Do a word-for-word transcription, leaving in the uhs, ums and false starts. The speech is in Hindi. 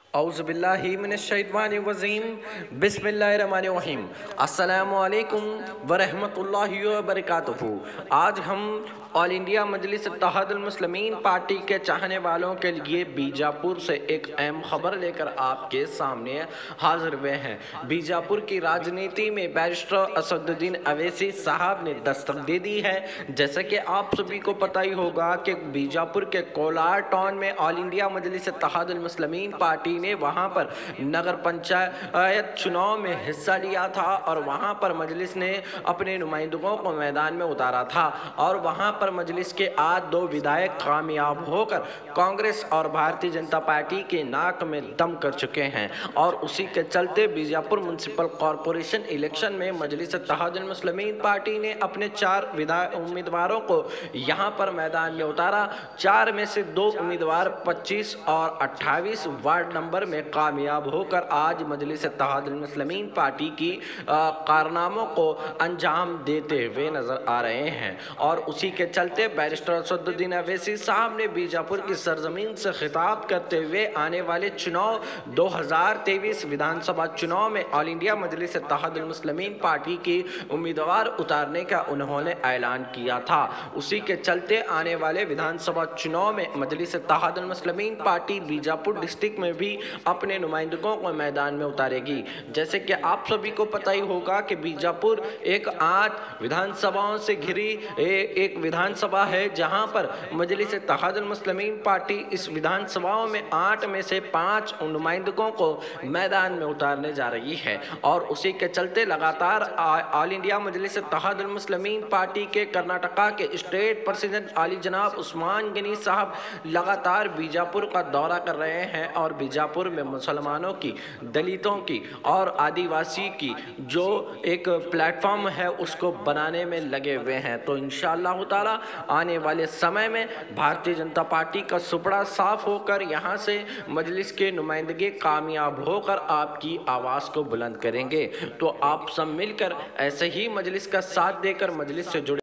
औज़ुबिल्लाहि मिनश्शैतानिर्रजीम बिस्मिल्लाहिर्रहमानिर्रहीम अस्सलामु अलैकुम वरहमतुल्लाहि वबरकातुहू। आज हम all India Majlis Ittehadul Muslimeen party के चाहने वालों के लिए बीजापुर से एक अहम खबर लेकर आपके सामने हाजिर हुए हैं। बीजापुर की राजनीति में बैरिस्टर असदुद्दीन अवैसी साहब ने दस्तक दे दी है। जैसे कि आप सभी को पता ही होगा कि बीजापुर के कोलार टाउन में all India Majlis Ittehadul Muslimeen party ने वहां पर नगर पंचायत चुनाव में हिस्सा लिया था और वहां पर मजलिस ने अपने नुमाइंदों को मैदान में उतारा था और वहां पर मजलिस के आज दो विधायक कामयाब होकर कांग्रेस और भारतीय जनता पार्टी के नाक में दम कर चुके हैं। और उसी के चलते बीजापुर म्युनिसिपल कॉरपोरेशन इलेक्शन में मजलिस इत्तेहादुल मुस्लिमीन पार्टी ने अपने चार विधायक उम्मीदवारों को यहां पर मैदान में उतारा। चार में से दो उम्मीदवार पच्चीस और अट्ठाईस वार्ड नंबर में कामयाब होकर आज मजलिस इत्तेहादुल मुस्लिमीन पार्टी की कारनामों को अंजाम देते हुए नजर आ रहे हैं। और उसी के चलते बैरिस्टर असदुद्दीन अवैसी साहब ने बीजापुर की सरजमीन से खिताब करते हुए आने वाले चुनाव दो हज़ार तेईस विधानसभा चुनाव में all India Majlis Ittehadul Muslimeen party की उम्मीदवार उतारने का उन्होंने ऐलान किया था। उसी के चलते आने वाले विधानसभा चुनाव में मजलिस इत्तेहादुल मुस्लिमीन पार्टी बीजापुर डिस्ट्रिक्ट में भी अपने नुमाइंदों को मैदान में उतारेगी। जैसे कि आप सभी को पता ही होगा कि बीजापुर एक आठ विधानसभाओं से घिरी एक विधानसभा है, जहां पर मजलिस इत्तेहादुल मुस्लिमीन पार्टी इस विधानसभाओं में आठ में से पांच नुमाइंदों को मैदान में उतारने जा रही है। और उसी के चलते लगातार all India Majlis Ittehadul Muslimeen party के कर्नाटका के स्टेट प्रेसिडेंट आली जनाब उस्मान गनी साहब लगातार बीजापुर का दौरा कर रहे हैं और बीजापुर में मुसलमानों की, दलितों की और आदिवासी की जो एक प्लेटफॉर्म है उसको बनाने में लगे हुए हैं। तो इंशाअल्लाह ताला आने वाले समय में भारतीय जनता पार्टी का सुपड़ा साफ होकर यहाँ से मजलिस के नुमाइंदगे कामयाब होकर आपकी आवाज़ को बुलंद करेंगे। तो आप सब मिलकर ऐसे ही मजलिस का साथ देकर मजलिस से जुड़े